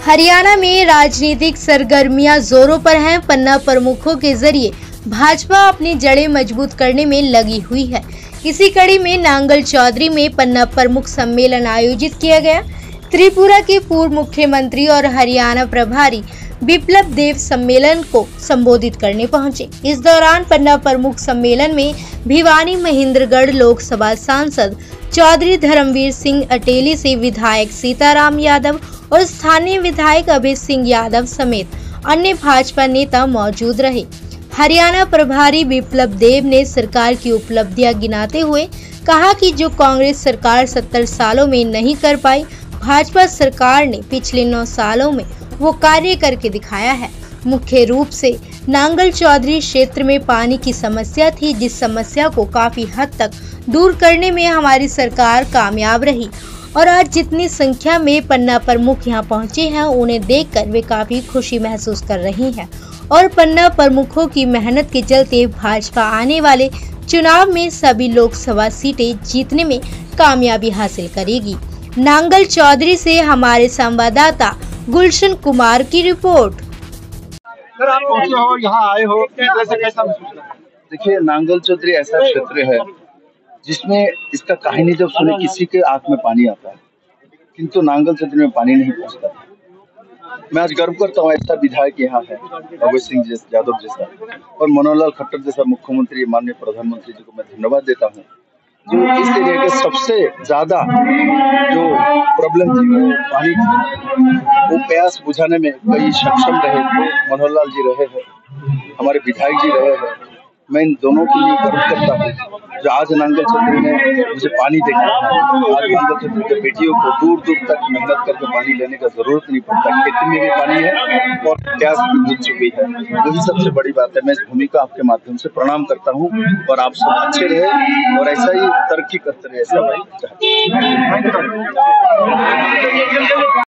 हरियाणा में राजनीतिक सरगर्मियां जोरों पर हैं। पन्ना प्रमुखों के जरिए भाजपा अपनी जड़ें मजबूत करने में लगी हुई है। इसी कड़ी में नांगल चौधरी में पन्ना प्रमुख सम्मेलन आयोजित किया गया। त्रिपुरा के पूर्व मुख्यमंत्री और हरियाणा प्रभारी बिप्लब देब सम्मेलन को संबोधित करने पहुंचे। इस दौरान पन्ना प्रमुख सम्मेलन में भिवानी महेंद्रगढ़ लोकसभा सांसद चौधरी धर्मवीर सिंह अटेली से विधायक सीताराम यादव और स्थानीय विधायक अभय सिंह यादव समेत अन्य भाजपा नेता मौजूद रहे। हरियाणा प्रभारी बिप्लब देब ने सरकार की उपलब्धियां गिनाते हुए कहा कि जो कांग्रेस सरकार 70 सालों में नहीं कर पाई, भाजपा सरकार ने पिछले 9 सालों में वो कार्य करके दिखाया है। मुख्य रूप से नांगल चौधरी क्षेत्र में पानी की समस्या थी, जिस समस्या को काफी हद तक दूर करने में हमारी सरकार कामयाब रही और आज जितनी संख्या में पन्ना प्रमुख यहां पहुंचे हैं, उन्हें देखकर वे काफी खुशी महसूस कर रही हैं और पन्ना प्रमुखों की मेहनत के चलते भाजपा आने वाले चुनाव में सभी लोकसभा सीटें जीतने में कामयाबी हासिल करेगी। नांगल चौधरी से हमारे संवाददाता गुलशन कुमार की रिपोर्ट। सर, आप पहुंचे हो, यहाँ आए हो, कैसा महसूस? देखिए, नांगल चौधरी ऐसा क्षेत्र है जिसमें इसका कहानी जब सुने किसी के आंख में पानी आता है, किंतु नांगल चौधरी में पानी नहीं पहुंचता। मैं आज गर्व करता हूँ ऐसा विधायक यहाँ है, अभय सिंह यादव जैसा, और मनोहर लाल खट्टर जैसा मुख्यमंत्री, माननीय प्रधानमंत्री जी को मैं धन्यवाद देता हूँ जो इस एरिया के सबसे ज्यादा जो प्रॉब्लम थी वो पानी थी, वो प्यास बुझाने में कई सक्षम रहे। तो मनोहर लाल जी रहे हैं, हमारे विधायक जी रहे हैं। मैं इन दोनों के लिए गर्व करता हूँ जो आज नांगल चौधरी ने मुझे पानी देखा। आज नांगल चौधरी के बेटियों को दूर दूर तक मेहनत करके पानी लेने का जरूरत नहीं पड़ता। खेती में भी पानी है और प्यास भी बुझ चुकी है, वही सबसे बड़ी बात है। मैं इस भूमिका आपके माध्यम से प्रणाम करता हूँ और आप सब अच्छे रहे और ऐसा ही तरक्की करते रहे, ऐसा मैं चाहता हूँ।